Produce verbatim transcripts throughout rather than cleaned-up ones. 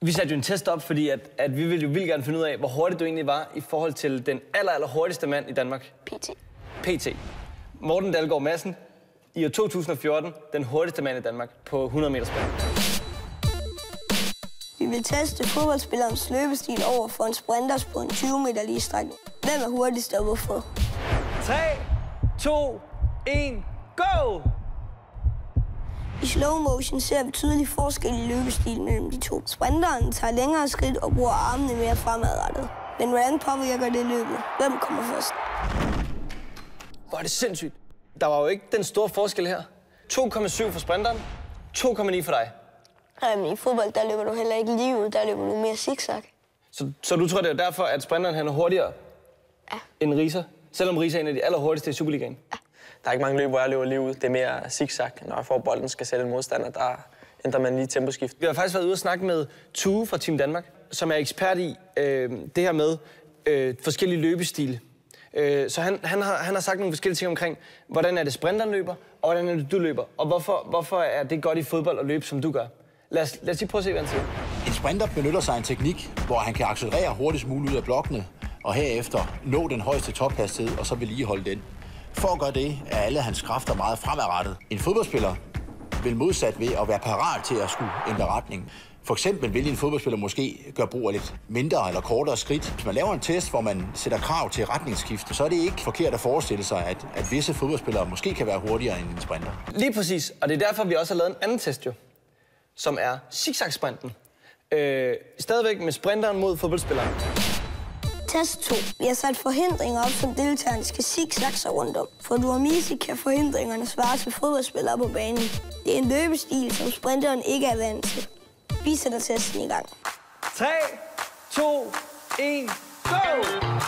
Vi satte jo en test op, fordi at, at vi ville jo vildt gerne finde ud af, hvor hurtigt du egentlig var i forhold til den aller, aller hurtigste mand i Danmark. P T. P T. Morten Dalgaard Madsen, i år to tusind og fjorten, den hurtigste mand i Danmark på hundrede meter sprint. Vi vil teste fodboldspillerens løbestil over for en sprinters på en tyve meter lige strækning. Hvem er hurtigst og hvorfor? tre, to, et, go! I slow motion ser vi tydelig forskel i løbestil mellem de to. Sprinteren tager længere skridt og bruger armene mere fremadrettet. Men hvordan påvirker det løbet? Hvem kommer først? Hvor er det sindssygt. Der var jo ikke den store forskel her. to komma syv for sprinteren, to komma ni for dig. Nej, men i fodbold, der løber du heller ikke lige ud. Der løber du mere zigzag. Så, så du tror, det er derfor, at sprinteren han er hurtigere ja. end Riser? Selvom Riser er en af de allerhurtigste i Superligaen? Ja. Der er ikke mange løb, hvor jeg løber lige ud. Det er mere zigzag. Når jeg får bolden, skal sætte en modstander, der ændrer man lige temposkift. Vi har faktisk været ude og snakke med Tue fra Team Danmark, som er ekspert i øh, det her med øh, forskellige løbestile. Øh, så han, han, har, han har sagt nogle forskellige ting omkring, hvordan er det sprinteren løber, og hvordan er det du løber. Og hvorfor, hvorfor er det godt i fodbold at løbe, som du gør? Lad os, lad os lige prøve at se, hvad han siger. En sprinter benytter sig af en teknik, hvor han kan accelerere hurtigst muligt ud af blokkene, og herefter nå den højeste tophastighed, og så vedligeholde den. For at gøre det, er alle hans kræfter meget fremadrettet. En fodboldspiller vil modsat ved at være parat til at skulle ændre retning. For eksempel vil en fodboldspiller måske gøre brug af lidt mindre eller kortere skridt. Hvis man laver en test, hvor man sætter krav til retningsskift, så er det ikke forkert at forestille sig, at, at visse fodboldspillere måske kan være hurtigere end en sprinter. Lige præcis, og det er derfor, vi også har lavet en anden test jo, som er zigzag-sprinten. Øh, stadigvæk med sprinteren mod fodboldspilleren. Test to. Vi har sat forhindringer op, som deltagerne skal zigzagge sig rundt om. For Duamisi kan forhindringerne svare til fodboldspillere på banen. Det er en løbestil, som sprinteren ikke er vant til. Vi sætter testen i gang. tre, to, et, go!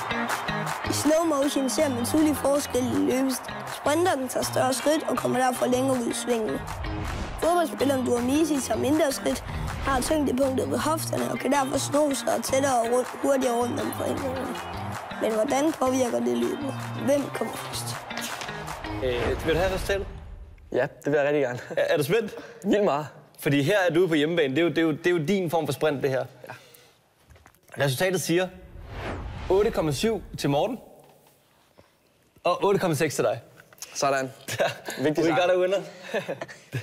I slow motion ser man tydelig forskel i løbestil. Sprinteren tager større skridt og kommer derfor længere ud i svingene. Fodboldspilleren Duamisi tager mindre skridt, har tyngdepunktet ved hofterne og kan derfor sno sig og tættere og rundt, hurtigere rundt om forhindringerne. Men hvordan påvirker det løbet? Hvem kommer først? Øh, vil du have resultatet? Ja, det vil jeg rigtig gerne. Er, er du spændt? Vildt meget. Fordi her er du på hjemmebane. Det er jo, det er jo, det er jo din form for sprint, det her. Ja. Resultatet siger otte komma syv til Morten og otte komma seks til dig. Sådan. Ja. Vigtig We sejr. got a winner.